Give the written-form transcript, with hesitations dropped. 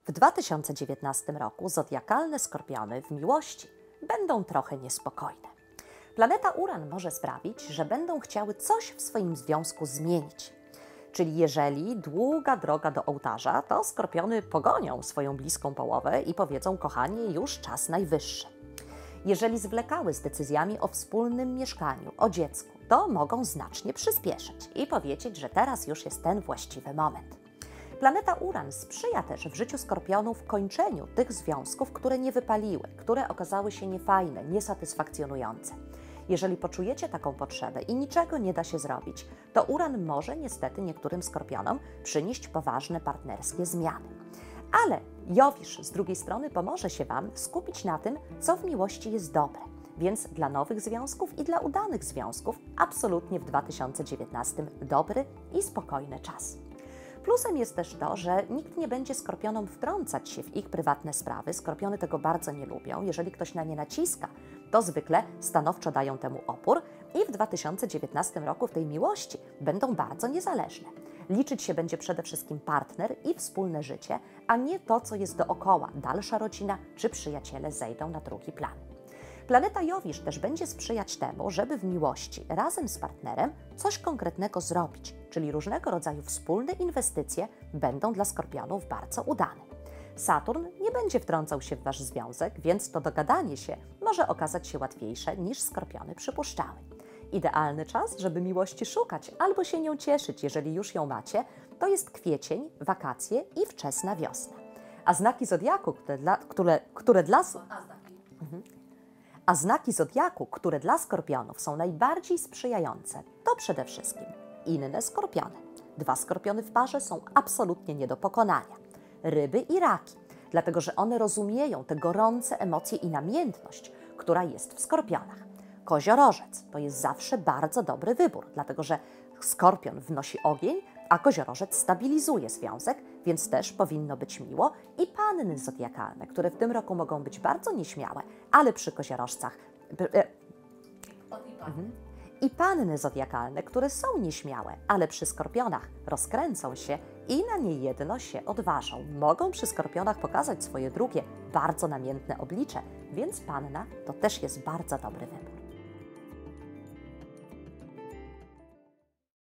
W 2019 roku zodiakalne skorpiony w miłości będą trochę niespokojne. Planeta Uran może sprawić, że będą chciały coś w swoim związku zmienić. Czyli jeżeli długa droga do ołtarza, to skorpiony pogonią swoją bliską połowę i powiedzą: kochanie, już czas najwyższy. Jeżeli zwlekały z decyzjami o wspólnym mieszkaniu, o dziecku, to mogą znacznie przyspieszyć i powiedzieć, że teraz już jest ten właściwy moment. Planeta Uran sprzyja też w życiu skorpionów kończeniu tych związków, które nie wypaliły, które okazały się niefajne, niesatysfakcjonujące. Jeżeli poczujecie taką potrzebę i niczego nie da się zrobić, to Uran może niestety niektórym skorpionom przynieść poważne partnerskie zmiany. Ale Jowisz z drugiej strony pomoże się Wam skupić na tym, co w miłości jest dobre. Więc dla nowych związków i dla udanych związków absolutnie w 2019 dobry i spokojny czas. Plusem jest też to, że nikt nie będzie skorpionom wtrącać się w ich prywatne sprawy. Skorpiony tego bardzo nie lubią. Jeżeli ktoś na nie naciska, to zwykle stanowczo dają temu opór i w 2019 roku w tej miłości będą bardzo niezależne. Liczyć się będzie przede wszystkim partner i wspólne życie, a nie to, co jest dookoła. Dalsza rodzina czy przyjaciele zejdą na drugi plan. Planeta Jowisz też będzie sprzyjać temu, żeby w miłości razem z partnerem coś konkretnego zrobić, czyli różnego rodzaju wspólne inwestycje będą dla skorpionów bardzo udane. Saturn nie będzie wtrącał się w Wasz związek, więc to dogadanie się może okazać się łatwiejsze niż skorpiony przypuszczały. Idealny czas, żeby miłości szukać albo się nią cieszyć, jeżeli już ją macie, to jest kwiecień, wakacje i wczesna wiosna. A znaki zodiaku, które dla skorpionów są najbardziej sprzyjające, to przede wszystkim inne skorpiony. 2 skorpiony w parze są absolutnie nie do pokonania. Ryby i raki, dlatego że one rozumieją te gorące emocje i namiętność, która jest w skorpionach. Koziorożec to jest zawsze bardzo dobry wybór, dlatego że skorpion wnosi ogień, a koziorożec stabilizuje związek, więc też powinno być miło. I panny zodiakalne, które w tym roku mogą być bardzo nieśmiałe, ale przy koziorożcach... I panny zodiakalne, które są nieśmiałe, ale przy skorpionach rozkręcą się i na niejedno się odważą. Mogą przy skorpionach pokazać swoje drugie, bardzo namiętne oblicze, więc panna to też jest bardzo dobry wybór.